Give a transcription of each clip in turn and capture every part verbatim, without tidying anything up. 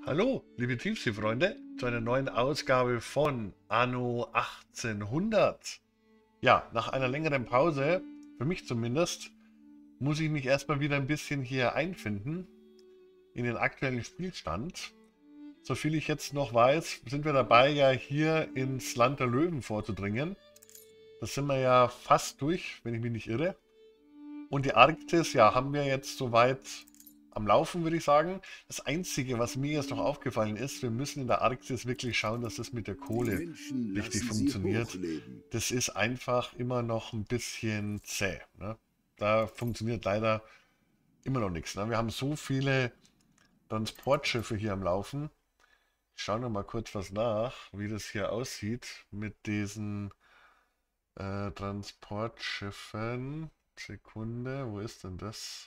Hallo, liebe Tiefseefreunde, zu einer neuen Ausgabe von Anno achtzehnhundert. Ja, nach einer längeren Pause, für mich zumindest, muss ich mich erstmal wieder ein bisschen hier einfinden in den aktuellen Spielstand. Soviel ich jetzt noch weiß, sind wir dabei, ja hier ins Land der Löwen vorzudringen. Das sind wir ja fast durch, wenn ich mich nicht irre. Und die Arktis, ja, haben wir jetzt soweit am Laufen, würde ich sagen. Das Einzige, was mir jetzt noch aufgefallen ist, wir müssen in der Arktis wirklich schauen, dass das mit der Die Kohle Menschen richtig lassen sie funktioniert. hochleben. Das ist einfach immer noch ein bisschen zäh. Ne? Da funktioniert leider immer noch nichts. Ne? Wir haben so viele Transportschiffe hier am Laufen. Ich schaue noch mal kurz was nach, wie das hier aussieht mit diesen äh, Transportschiffen. Sekunde, wo ist denn das?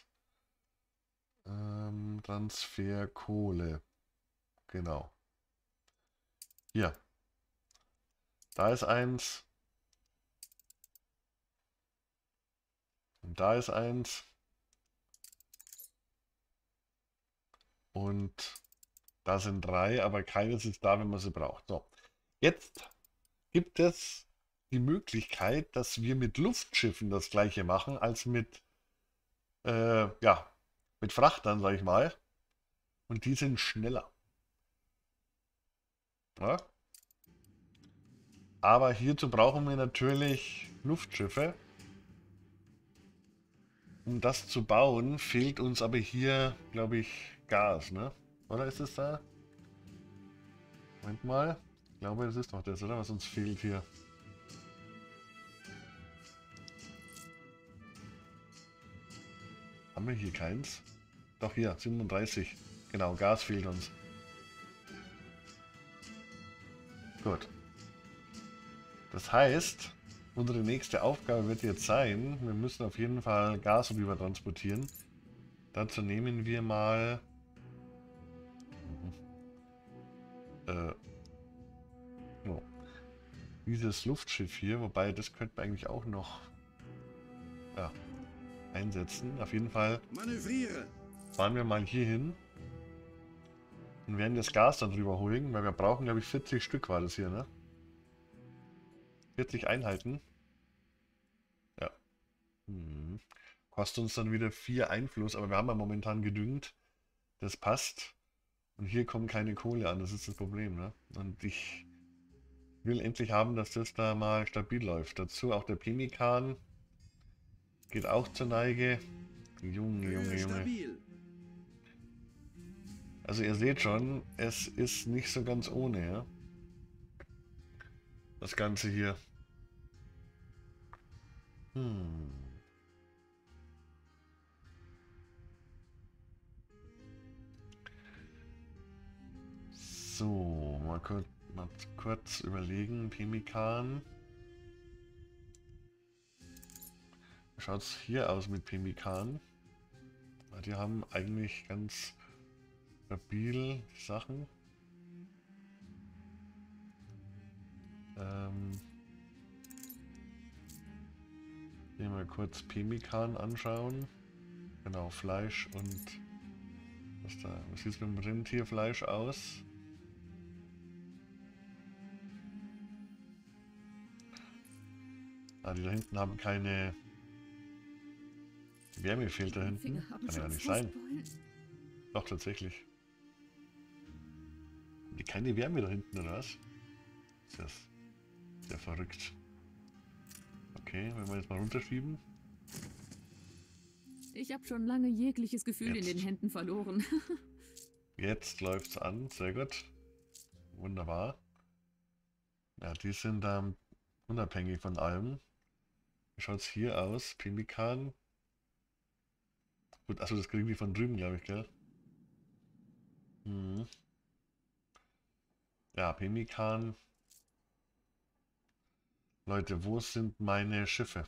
Ähm, Transfer Kohle. Genau. Hier. Da ist eins. Und da ist eins. Und da sind drei, aber keines ist da, wenn man sie braucht. So. Jetzt gibt es die Möglichkeit, dass wir mit Luftschiffen das gleiche machen, als mit, äh, ja, mit Frachtern, sag ich mal. Und die sind schneller. Ja? Aber hierzu brauchen wir natürlich Luftschiffe. Um das zu bauen, fehlt uns aber hier, glaube ich, Gas, ne? Oder ist es da? Moment mal. Ich glaube, das ist doch das, oder? Was uns fehlt hier. Haben wir hier keins? Doch hier, siebenunddreißig. Genau, Gas fehlt uns. Gut. Das heißt, unsere nächste Aufgabe wird jetzt sein, wir müssen auf jeden Fall Gas rüber transportieren. Dazu nehmen wir mal äh, oh, dieses Luftschiff hier, wobei das könnte man eigentlich auch noch ja, einsetzen. Auf jeden Fall Manövriere! fahren wir mal hier hin und werden das Gas dann drüber holen, weil wir brauchen, glaube ich, vierzig Stück war das hier, ne? vierzig Einheiten. Ja. Hm. Kostet uns dann wieder vier Einfluss, aber wir haben ja momentan genügend. Das passt. Und hier kommt keine Kohle an, das ist das Problem, ne? Und ich will endlich haben, dass das da mal stabil läuft. Dazu auch der Pemmikan geht auch zur Neige. Junge, Junge, Höhe Junge. stabil. Also ihr seht schon, es ist nicht so ganz ohne, ja? Das Ganze hier. Hm. So, mal kurz, mal kurz überlegen. Pemmikan. Wie schaut es hier aus mit Pemmikan? Die haben eigentlich ganz stabil Sachen. Ähm, hier mal kurz Pemmikan anschauen. Genau, Fleisch und was da, was sieht es mit dem Rindtierfleisch aus? Ah, die da hinten haben keine Wärme fehlt da hinten. Kann ja nicht sein. Doch, tatsächlich. Die keine Wärme da hinten, oder was? Ist das sehr verrückt. Okay, wenn wir jetzt mal runterschieben. Ich habe schon lange jegliches Gefühl Jetzt. in den Händen verloren. Jetzt läuft's an, sehr gut. Wunderbar. Ja, die sind ähm, unabhängig von allem. Wie schaut es hier aus? Pemmikan. Gut, achso, das kriegen die von drüben, glaube ich, gell? Mhm. Ja, Pemmikan. Leute, wo sind meine Schiffe?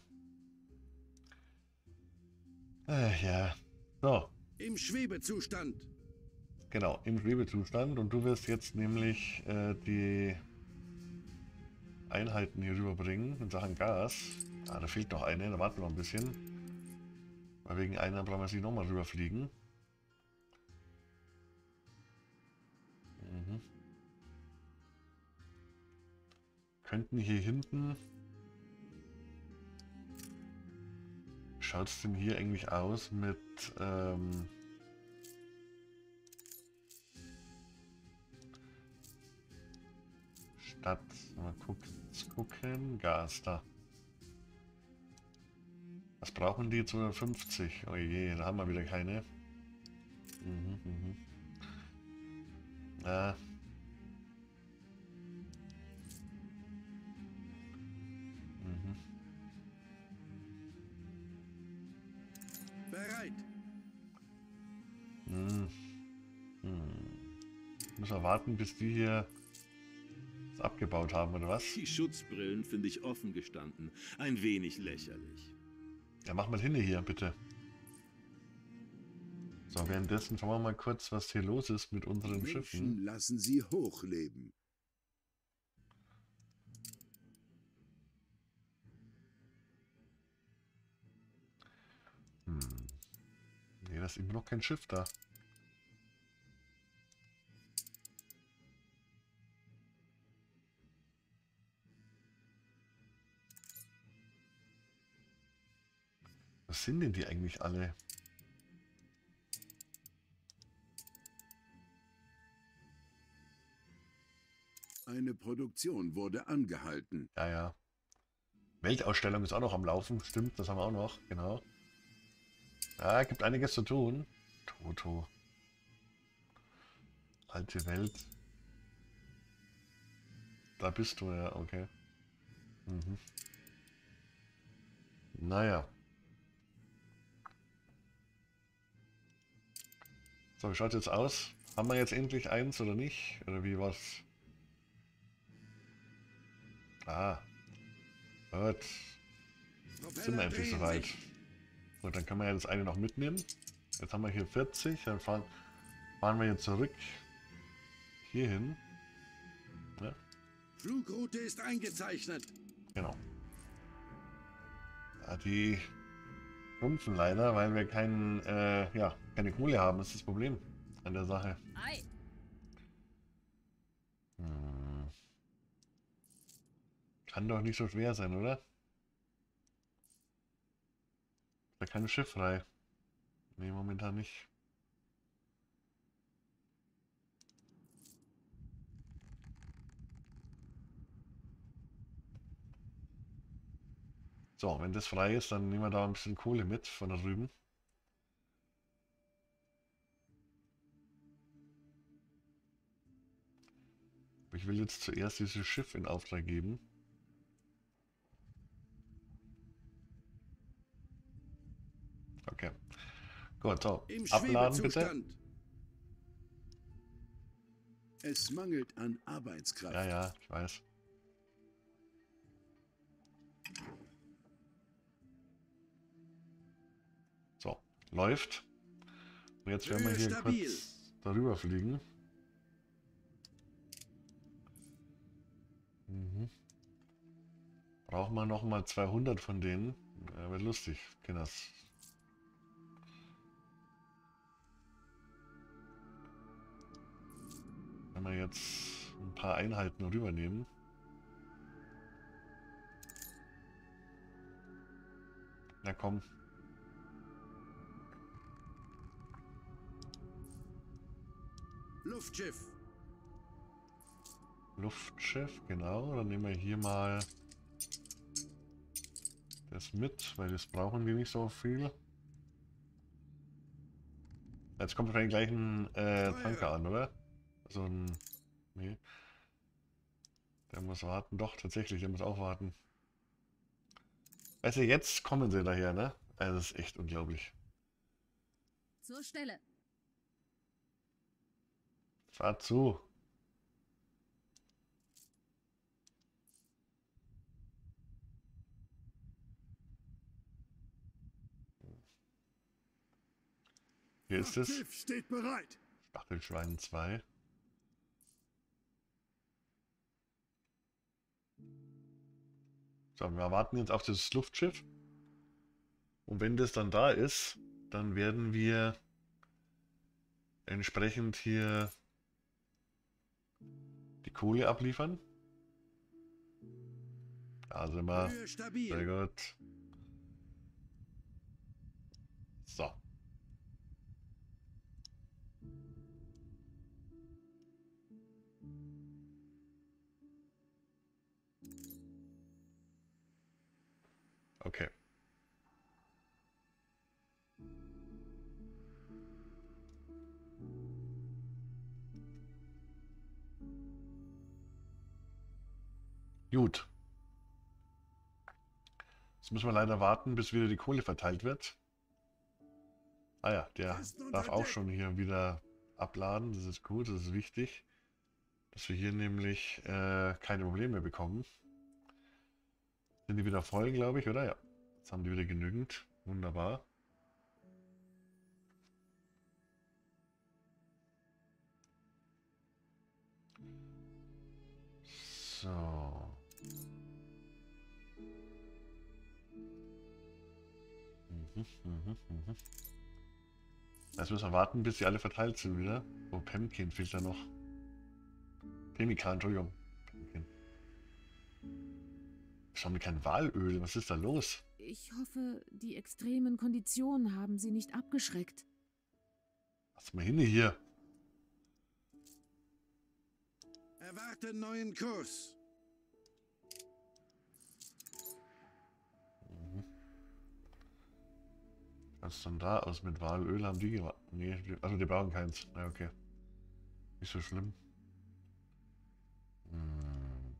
Äh, ja. So, Im Schwebezustand. genau, im Schwebezustand. Und du wirst jetzt nämlich äh, die Einheiten hier rüberbringen in Sachen Gas. Ah, da fehlt noch eine, da warten wir noch ein bisschen. Weil wegen einer brauchen wir sie nochmal rüberfliegen. könnten hier hinten... Wie schaut es denn hier eigentlich aus mit... Ähm, Stadt... Mal gucken, gucken. Gas da. Was brauchen die? zweihundertfünfzig. Oh je, da haben wir wieder keine. Mhm, mhm. Ja. Mhm. Bereit. Hm. Hm. Müssen wir warten, bis die hier es abgebaut haben, oder was? Die Schutzbrillen finde ich offen gestanden ein wenig lächerlich. Ja, mach mal hin hier, bitte. So, währenddessen schauen wir mal kurz, was hier los ist mit unseren Menschen Schiffen. lassen sie hochleben. Hm. Nee, da ist immer noch kein Schiff da. Was sind denn die eigentlich alle? Eine Produktion wurde angehalten. Ja, ja. Weltausstellung ist auch noch am Laufen. Stimmt, das haben wir auch noch. Genau. Ja, gibt einiges zu tun. Toto. Alte Welt. Da bist du, ja, okay. Mhm. Naja. So, wie schaut jetzt aus? Haben wir jetzt endlich eins oder nicht? Oder wie war's? Ah. Gut. Sind wir endlich soweit. Gut, dann können wir ja das eine noch mitnehmen. Jetzt haben wir hier vierzig. Dann fahren, fahren wir jetzt zurück. Hier hin. Ja, Flugroute ist eingezeichnet. genau. Ja, die schrumpfen leider, weil wir kein, äh, ja, keine Kohle haben. Das ist das Problem an der Sache. Ei. Hm. Kann doch nicht so schwer sein, oder? Da kein Schiff frei. Nee, momentan nicht. So, wenn das frei ist, dann nehmen wir da ein bisschen Kohle mit von da drüben. Ich will jetzt zuerst dieses Schiff in Auftrag geben. Okay. Gut, so. Im Abladen bitte. Schwebezustand. Es mangelt an Arbeitskraft. Ja, ja, ich weiß. So, läuft. Und jetzt werden wir hier Stabil. kurz darüber fliegen. Mhm. Brauchen wir noch mal zweihundert von denen. Ja, wird lustig, Kinders. Wenn wir jetzt ein paar Einheiten rübernehmen. Na komm. Luftschiff. Luftschiff, genau. Dann nehmen wir hier mal das mit, weil das brauchen wir nicht so viel. Jetzt kommt wahrscheinlich gleich ein äh, Tanker an, oder? So ein... Nee. Der muss warten. Doch, tatsächlich, der muss auch warten. Weißt du, jetzt kommen sie daher, ne? Also das ist echt unglaublich. Zur Stelle. Fahr zu. Hier ist es. Schiff steht bereit. Stachelschwein zwei. So, wir warten jetzt auf das Luftschiff. Und wenn das dann da ist, dann werden wir entsprechend hier die Kohle abliefern. Da sind wir. Höhe stabil. Sehr gut. So. Okay. Gut. Jetzt müssen wir leider warten, bis wieder die Kohle verteilt wird. Ah ja, der Festen unter darf auch Deck. schon hier wieder abladen. Das ist gut, das ist wichtig. Dass wir hier nämlich äh, keine Probleme bekommen. Sind die wieder voll, glaube ich, oder? Ja. Jetzt haben die wieder genügend. Wunderbar. So. Mhm, mhm, mhm. Jetzt müssen wir warten, bis sie alle verteilt sind wieder. Oh, Pemkin fehlt da noch. Pemmikan, Entschuldigung. Pemmikan. Wieso haben die kein Walöl? Was ist da los? Ich hoffe, die extremen Konditionen haben Sie nicht abgeschreckt. Lass mal hin hier. Erwarte neuen Kurs. Was ist denn da aus mit Walöl? Haben die gemacht? Nee, die, also die brauchen keins. Na okay. Nicht so schlimm. Hm.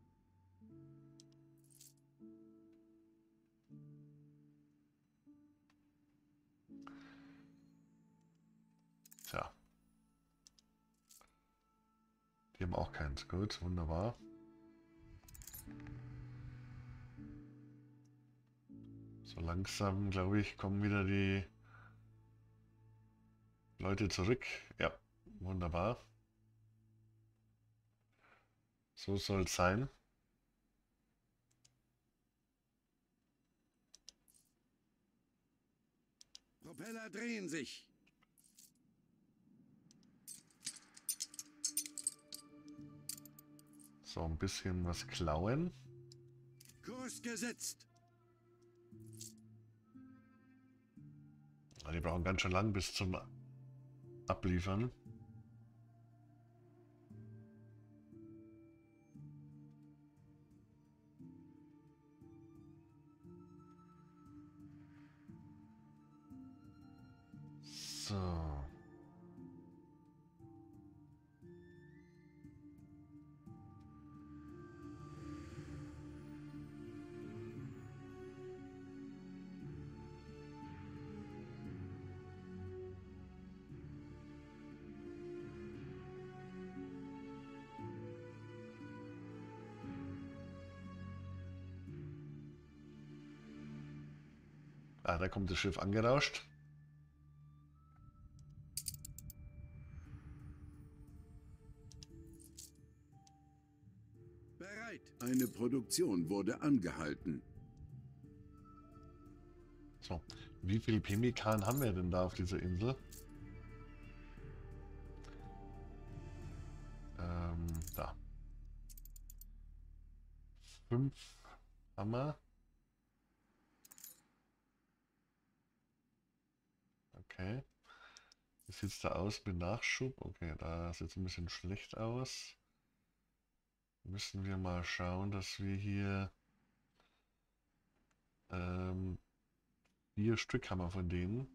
Tja. Die haben auch keins. Gut, wunderbar. So langsam, glaube ich, kommen wieder die Leute zurück. Ja, wunderbar. So soll es sein. Propeller drehen sich. So, ein bisschen was klauen. Kurs gesetzt. Ah, die brauchen ganz schön lang bis zum Abliefern. So. Ah, da kommt das Schiff angerauscht. Bereit. Eine Produktion wurde angehalten. So, wie viel Pemmikan haben wir denn da auf dieser Insel? Ähm, da. Fünf haben wir. Okay. Wie sieht es da aus mit Nachschub? Okay, da sieht es ein bisschen schlecht aus. Müssen wir mal schauen, dass wir hier ähm, vier Stück haben wir von denen.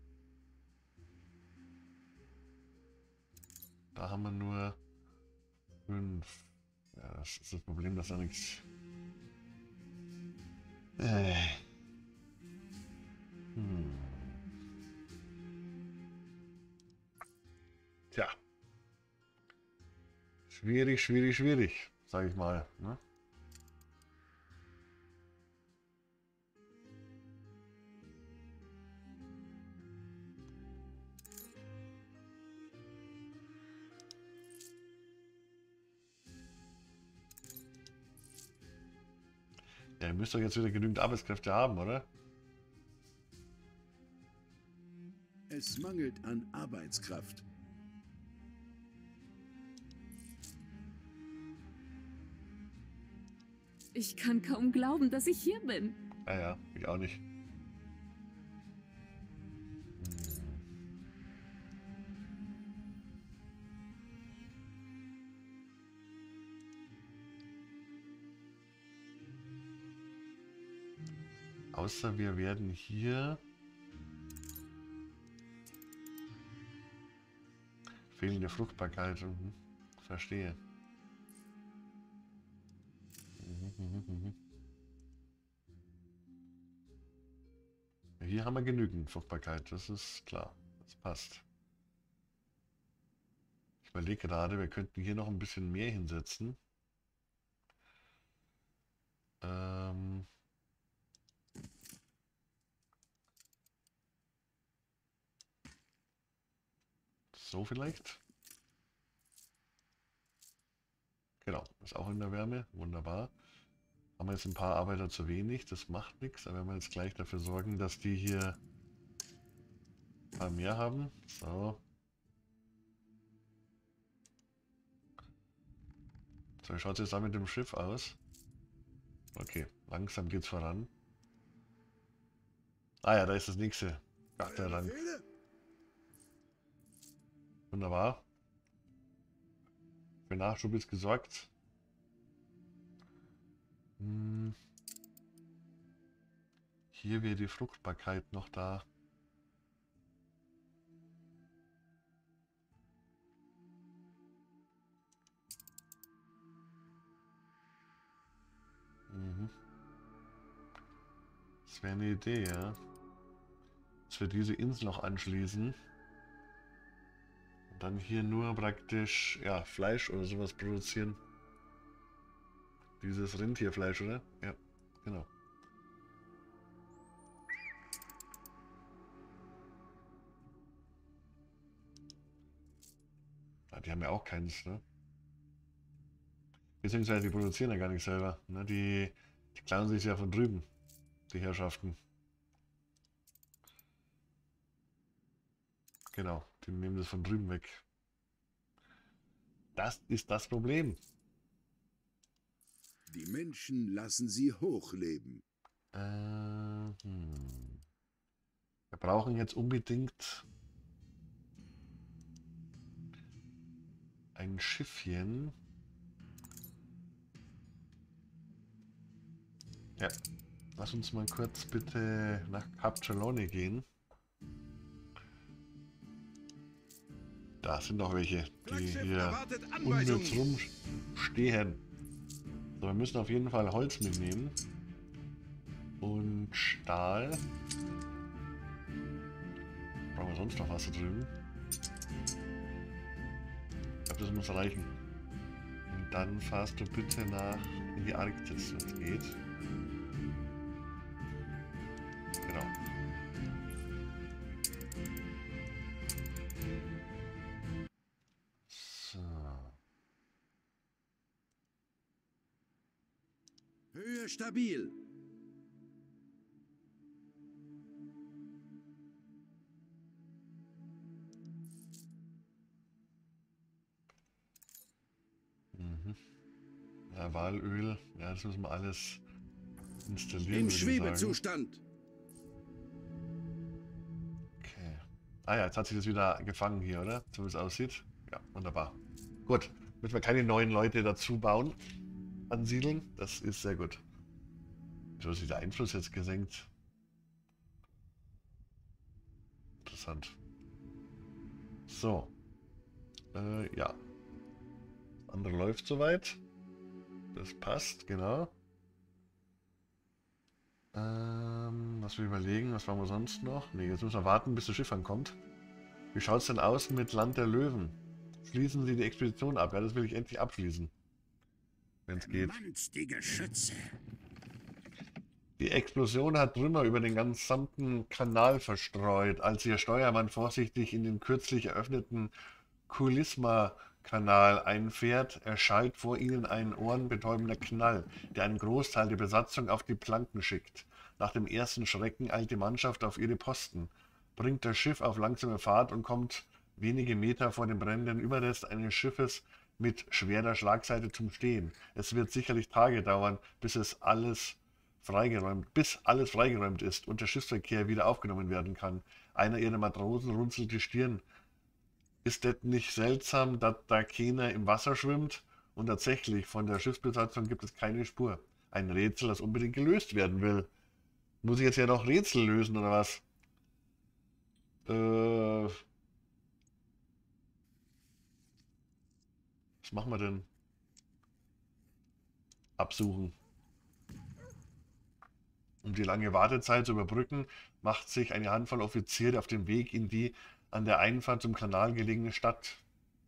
Da haben wir nur fünf. Ja, das ist das Problem, dass da nichts... Äh. Hm. Tja. Schwierig, schwierig, schwierig, sage ich mal. Ne? Ja, ihr müsst doch jetzt wieder genügend Arbeitskräfte haben, oder? Es mangelt an Arbeitskraft. Ich kann kaum glauben, dass ich hier bin. Ja, ja, ich auch nicht. Außer wir werden hier... Fehlende Fruchtbarkeit. Mhm. Verstehe. Mhm, mhm, mhm. Hier haben wir genügend Fruchtbarkeit, das ist klar. Das passt. Ich überlege gerade, wir könnten hier noch ein bisschen mehr hinsetzen. Ähm... So vielleicht. Genau, ist auch in der Wärme. Wunderbar. Haben wir jetzt ein paar Arbeiter zu wenig, das macht nichts. Aber wenn wir jetzt gleich dafür sorgen, dass die hier ein paar mehr haben. So. So, wie schaut es jetzt da mit dem Schiff aus? Okay, langsam geht's voran. Ah ja, da ist das nächste. Gott sei Dank. Wunderbar. Für Nachschub ist gesorgt. Hm. Hier wäre die Fruchtbarkeit noch da. Mhm. Das wäre eine Idee, ja. Dass wir diese Insel noch anschließen. Und dann hier nur praktisch, ja, Fleisch oder sowas produzieren. Dieses Rentierfleisch, oder? Ja, genau. Ja, die haben ja auch keins, ne? Beziehungsweise die produzieren ja gar nicht selber. Ne? Die, die klauen sich ja von drüben, die Herrschaften. Genau, die nehmen das von drüben weg. Das ist das Problem. Die Menschen lassen sie hochleben. Äh, hm. Wir brauchen jetzt unbedingt ein Schiffchen. Ja, lass uns mal kurz bitte nach Kap Trelawney gehen. Da sind noch welche, die hier unnütz rumstehen. So, wir müssen auf jeden Fall Holz mitnehmen. Und Stahl. Brauchen wir sonst noch was da drüben? Ich glaube, das muss reichen. Und dann fahrst du bitte nach in die Arktis, wenn es geht. Genau. So. Höhe stabil. Mhm. Ja, Walöl, ja, das müssen wir alles installieren. Im würde ich sagen. Schwebezustand. Okay. Ah ja, jetzt hat sich das wieder gefangen hier, oder? So wie es aussieht. Ja, wunderbar. Gut, müssen wir keine neuen Leute dazu bauen, ansiedeln. Das ist sehr gut. Wieso ist der Einfluss jetzt gesenkt? Interessant. So. Äh, ja. Das andere läuft soweit. Das passt, genau. Ähm, was wir überlegen, was machen wir sonst noch? Ne, jetzt müssen wir warten, bis das Schiff ankommt. Wie schaut es denn aus mit Land der Löwen? Schließen Sie die Expedition ab. Ja, das will ich endlich abschließen. Wenn es geht. Die Geschütze. Die Explosion hat Trümmer über den gesamten Kanal verstreut, als ihr Steuermann vorsichtig in den kürzlich eröffneten Kulisma-Kanal einfährt, erschallt vor ihnen ein ohrenbetäubender Knall, der einen Großteil der Besatzung auf die Planken schickt. Nach dem ersten Schrecken eilt die Mannschaft auf ihre Posten, bringt das Schiff auf langsame Fahrt und kommt wenige Meter vor dem brennenden Überrest eines Schiffes mit schwerer Schlagseite zum Stehen. Es wird sicherlich Tage dauern, bis es alles freigeräumt, bis alles freigeräumt ist und der Schiffsverkehr wieder aufgenommen werden kann. Einer ihrer Matrosen runzelt die Stirn. Ist das nicht seltsam, dass da keiner im Wasser schwimmt? Und tatsächlich, von der Schiffsbesatzung gibt es keine Spur. Ein Rätsel, das unbedingt gelöst werden will. Muss ich jetzt ja noch Rätsel lösen, oder was? Äh... Was machen wir denn? Absuchen. Um die lange Wartezeit zu überbrücken, macht sich eine Handvoll Offiziere auf den Weg in die an der Einfahrt zum Kanal gelegene Stadt.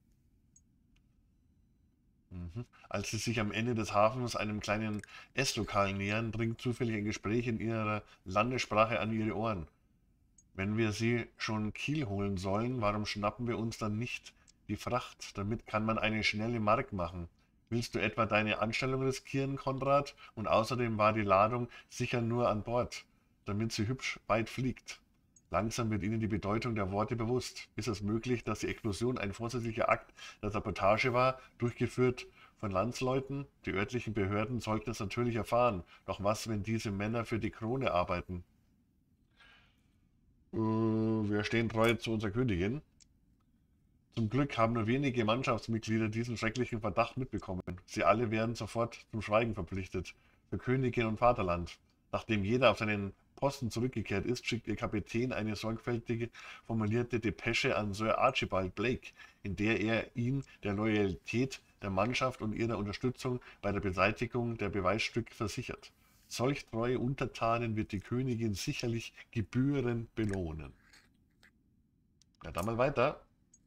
Mhm. Als sie sich am Ende des Hafens einem kleinen Esslokal nähern, dringt zufällig ein Gespräch in ihrer Landessprache an ihre Ohren. Wenn wir sie schon Kiel holen sollen, warum schnappen wir uns dann nicht die Fracht? Damit kann man eine schnelle Mark machen. Willst du etwa deine Anstellung riskieren, Konrad? Und außerdem war die Ladung sicher nur an Bord, damit sie hübsch weit fliegt. Langsam wird ihnen die Bedeutung der Worte bewusst. Ist es möglich, dass die Explosion ein vorsätzlicher Akt der Sabotage war, durchgeführt von Landsleuten? Die örtlichen Behörden sollten es natürlich erfahren. Doch was, wenn diese Männer für die Krone arbeiten? Äh, wir stehen treu zu unserer Königin. Zum Glück haben nur wenige Mannschaftsmitglieder diesen schrecklichen Verdacht mitbekommen. Sie alle werden sofort zum Schweigen verpflichtet. Für Königin und Vaterland. Nachdem jeder auf seinen Posten zurückgekehrt ist, schickt ihr Kapitän eine sorgfältig formulierte Depesche an Sir Archibald Blake, in der er ihn der Loyalität der Mannschaft und ihrer Unterstützung bei der Beseitigung der Beweisstücke versichert. Solch treue Untertanen wird die Königin sicherlich gebührend belohnen. Ja, dann mal weiter.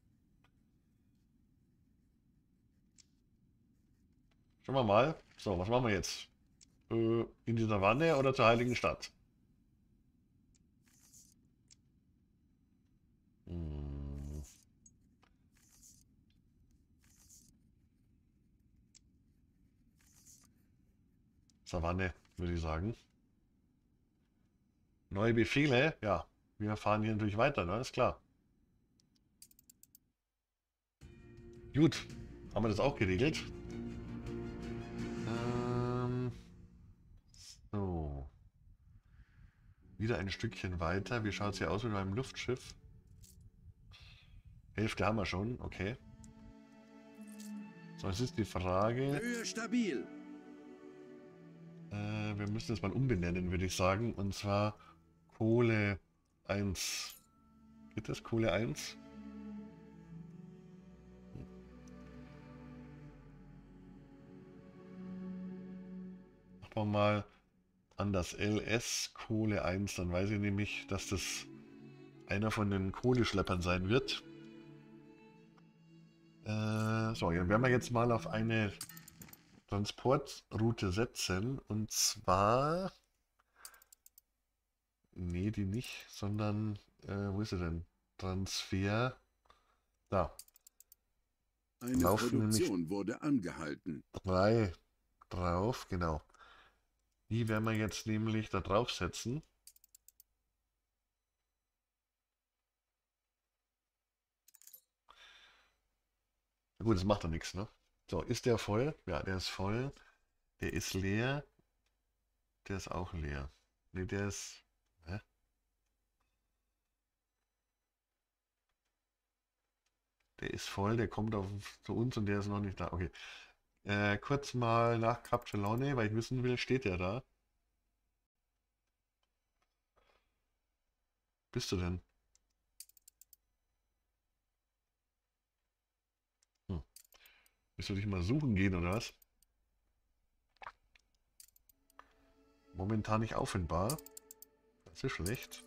Schauen wir mal. So, was machen wir jetzt? Äh, in die Savanne oder zur Heiligen Stadt? Hm. Savanne, würde ich sagen. Neue Befehle? Ja, wir fahren hier natürlich weiter, ne? Ist klar. Gut, haben wir das auch geregelt. Ähm, so. Wieder ein Stückchen weiter. Wie schaut es hier aus mit meinem Luftschiff? Hälfte haben wir schon, okay. So, jetzt ist die Frage. Höhe stabil. Äh, wir müssen es mal umbenennen, würde ich sagen. Und zwar Kohle eins. Geht das? Kohle eins? Machen wir mal an das L S Kohle eins. Dann weiß ich nämlich, dass das einer von den Kohleschleppern sein wird. Äh, so, dann werden wir jetzt mal auf eine Transportroute setzen. Und zwar... Nee, die nicht, sondern... Äh, wo ist sie denn? Transfer... Da. Eine Laufen Produktion wurde angehalten. Drei drauf, genau. Die werden wir jetzt nämlich da drauf setzen. Gut, das macht doch nichts, ne? So, ist der voll? Ja, der ist voll. Der ist leer. Der ist auch leer. Ne, der ist... Hä? Der ist voll, der kommt auf, zu uns und der ist noch nicht da. Okay. Äh, kurz mal nach Cap Trelawney, weil ich wissen will, steht der da? Bist du denn? Hm. Willst du dich mal suchen gehen, oder was? Momentan nicht auffindbar. Das ist schlecht.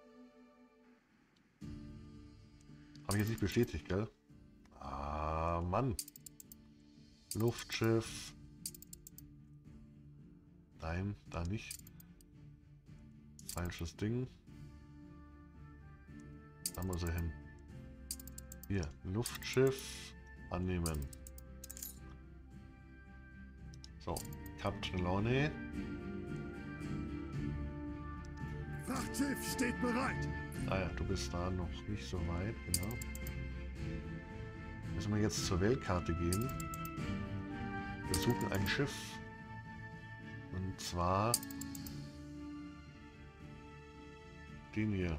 Habe ich jetzt nicht bestätigt, gell? Ah, Mann. Luftschiff. Nein, da nicht. Falsches Ding. Da muss er hin. Hier, Luftschiff annehmen. So, Cap Trelawney. Frachtschiff steht bereit. Ah ja, du bist da noch nicht so weit, genau. Müssen wir jetzt zur Weltkarte gehen. Wir suchen ein Schiff. Und zwar den hier.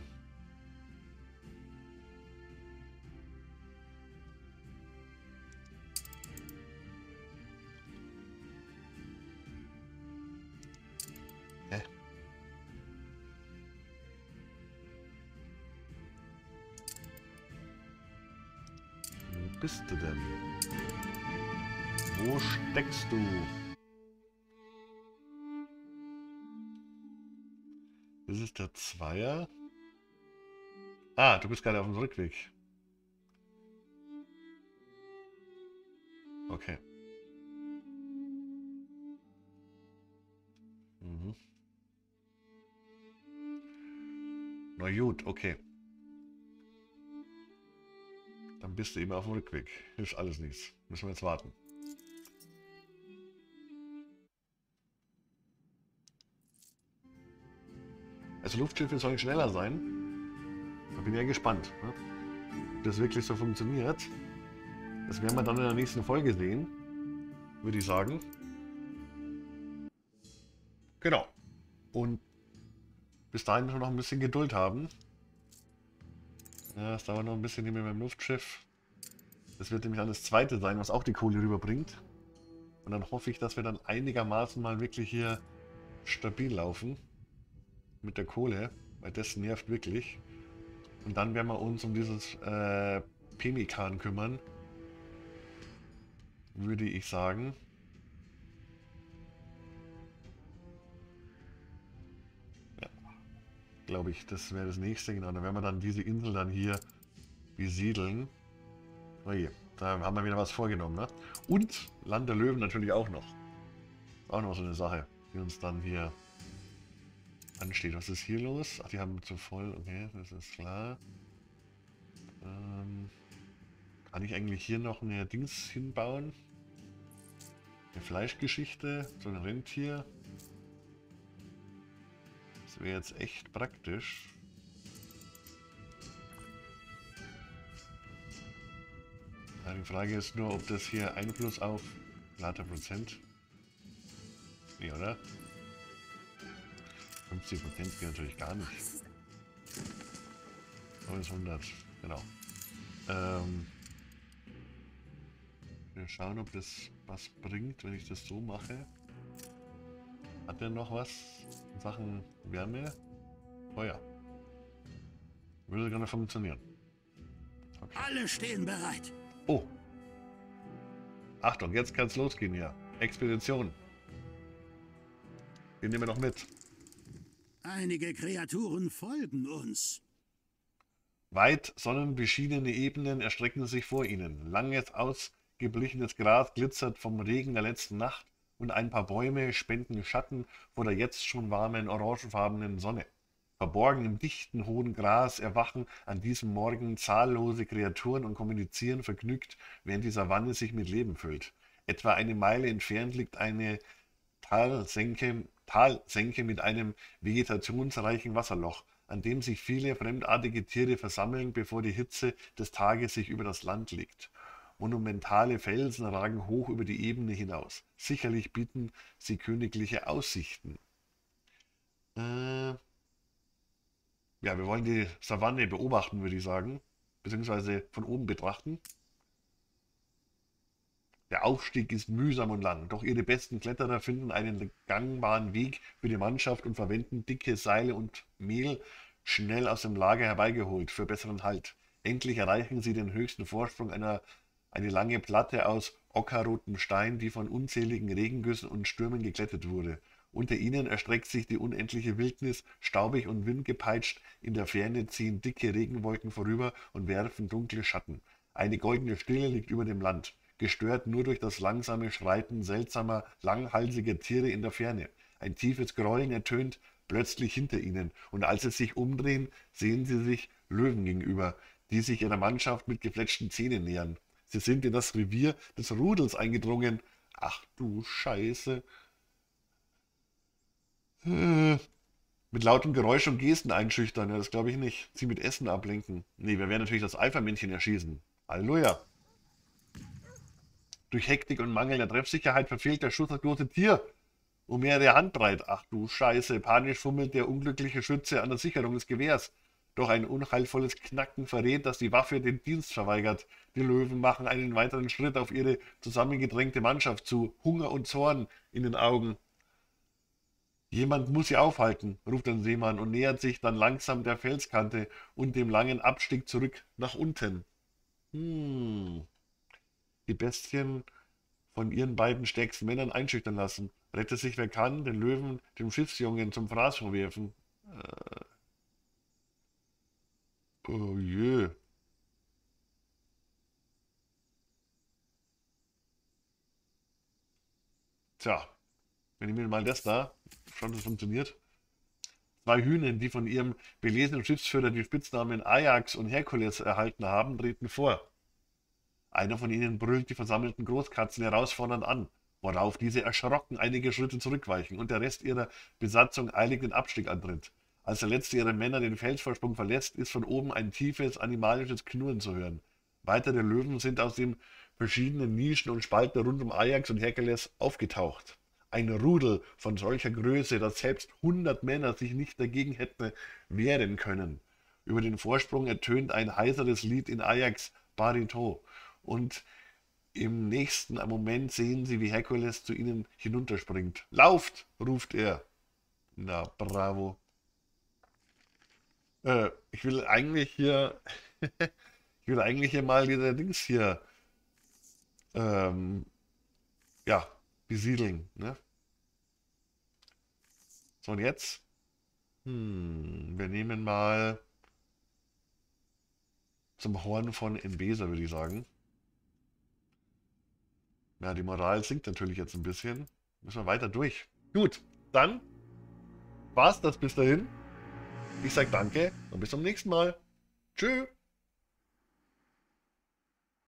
Hä? Wo bist du denn? Wo steckst du? Das ist der Zweier. Ah, du bist gerade auf dem Rückweg. Okay. Mhm. Na gut, okay. Dann bist du eben auf dem Rückweg. Hilft alles nichts. Müssen wir jetzt warten. Also Luftschiffe sollen schneller sein. Da bin ich ja gespannt, ne? Ob das wirklich so funktioniert. Das werden wir dann in der nächsten Folge sehen, würde ich sagen. Genau. Und bis dahin müssen wir noch ein bisschen Geduld haben. Ja, es dauert noch ein bisschen hier mit meinem Luftschiff. Das wird nämlich dann das zweite sein, was auch die Kohle rüberbringt. Und dann hoffe ich, dass wir dann einigermaßen mal wirklich hier stabil laufen. Mit der Kohle, weil das nervt wirklich. Und dann werden wir uns um dieses äh, Pemmikan kümmern. Würde ich sagen. Ja, glaube ich, das wäre das nächste. Genau, dann werden wir dann diese Insel dann hier besiedeln. Oh je, da haben wir wieder was vorgenommen, ne? Und Land der Löwen natürlich auch noch. Auch noch so eine Sache, die uns dann hier ansteht. Was ist hier los? Ach, die haben zu voll. Okay, das ist klar. Ähm, kann ich eigentlich hier noch eine Dings hinbauen? Eine Fleischgeschichte, so ein Rentier. Das wäre jetzt echt praktisch. Ja, die Frage ist nur, ob das hier Einfluss auf Later Prozent. Nee, oder? fünfzig Prozent geht natürlich gar nicht. neunhundert, genau. Ähm, wir schauen, ob das was bringt, wenn ich das so mache. Hat der noch was in Sachen Wärme? Oh ja. Würde gerne funktionieren. Okay. Alle stehen bereit. Oh. Achtung, jetzt kann es losgehen hier. Expedition. Den nehmen wir noch mit. Einige Kreaturen folgen uns. Weit sonnenbeschienene Ebenen erstrecken sich vor ihnen. Langes, ausgeblichenes Gras glitzert vom Regen der letzten Nacht und ein paar Bäume spenden Schatten vor der jetzt schon warmen, orangefarbenen Sonne. Verborgen im dichten, hohen Gras erwachen an diesem Morgen zahllose Kreaturen und kommunizieren vergnügt, während die Savanne sich mit Leben füllt. Etwa eine Meile entfernt liegt eine Talsenke, Talsenke mit einem vegetationsreichen Wasserloch, an dem sich viele fremdartige Tiere versammeln, bevor die Hitze des Tages sich über das Land legt. Monumentale Felsen ragen hoch über die Ebene hinaus. Sicherlich bieten sie königliche Aussichten. Äh, ja, wir wollen die Savanne beobachten, würde ich sagen, beziehungsweise von oben betrachten. Der Aufstieg ist mühsam und lang, doch ihre besten Kletterer finden einen gangbaren Weg für die Mannschaft und verwenden dicke Seile und Mehl, schnell aus dem Lager herbeigeholt, für besseren Halt. Endlich erreichen sie den höchsten Vorsprung, einer, eine lange Platte aus ockerrotem Stein, die von unzähligen Regengüssen und Stürmen geglättet wurde. Unter ihnen erstreckt sich die unendliche Wildnis, staubig und windgepeitscht, in der Ferne ziehen dicke Regenwolken vorüber und werfen dunkle Schatten. Eine goldene Stille liegt über dem Land, gestört nur durch das langsame Schreiten seltsamer, langhalsiger Tiere in der Ferne. Ein tiefes Grollen ertönt plötzlich hinter ihnen, und als sie sich umdrehen, sehen sie sich Löwen gegenüber, die sich ihrer Mannschaft mit gefletschten Zähnen nähern. Sie sind in das Revier des Rudels eingedrungen. Ach du Scheiße. Äh, mit lautem Geräusch und Gesten einschüchtern, ja, das glaube ich nicht. Sie mit Essen ablenken. Nee, wir werden natürlich das Alpha-Männchen erschießen. Halleluja. Durch Hektik und mangelnde Treffsicherheit verfehlt der Schuss das große Tier um mehrere Handbreit. Ach du Scheiße, panisch fummelt der unglückliche Schütze an der Sicherung des Gewehrs. Doch ein unheilvolles Knacken verrät, dass die Waffe den Dienst verweigert. Die Löwen machen einen weiteren Schritt auf ihre zusammengedrängte Mannschaft zu, Hunger und Zorn in den Augen. Jemand muss sie aufhalten, ruft ein Seemann und nähert sich dann langsam der Felskante und dem langen Abstieg zurück nach unten. Hm. Die Bestien von ihren beiden stärksten Männern einschüchtern lassen. Rette sich wer kann, den Löwen, dem Schiffsjungen zum Fraß vorwerfen. Äh. Oh je. Tja, wir nehmen mal das da. Schauen, das funktioniert. Zwei Hühnen, die von ihrem belesenen Schiffsführer die Spitznamen Ajax und Herkules erhalten haben, treten vor. Einer von ihnen brüllt die versammelten Großkatzen herausfordernd an, worauf diese erschrocken einige Schritte zurückweichen und der Rest ihrer Besatzung eilig den Abstieg antritt. Als der letzte ihrer Männer den Felsvorsprung verlässt, ist von oben ein tiefes, animalisches Knurren zu hören. Weitere Löwen sind aus den verschiedenen Nischen und Spalten rund um Ajax und Herkules aufgetaucht. Ein Rudel von solcher Größe, dass selbst hundert Männer sich nicht dagegen hätten wehren können. Über den Vorsprung ertönt ein heiseres Lied in Ajax Bariton und im nächsten Moment sehen sie, wie Herkules zu ihnen hinunterspringt. »Lauft!« ruft er. Na, bravo. Äh, ich will eigentlich hier, ich will eigentlich hier mal diese Dings hier, ähm, ja, besiedeln, ne? So, und jetzt, hm, wir nehmen mal zum Horn von Enbesa, würde ich sagen. Ja, die Moral sinkt natürlich jetzt ein bisschen. Müssen wir weiter durch. Gut, dann war's das bis dahin. Ich sage danke und bis zum nächsten Mal. Tschüss.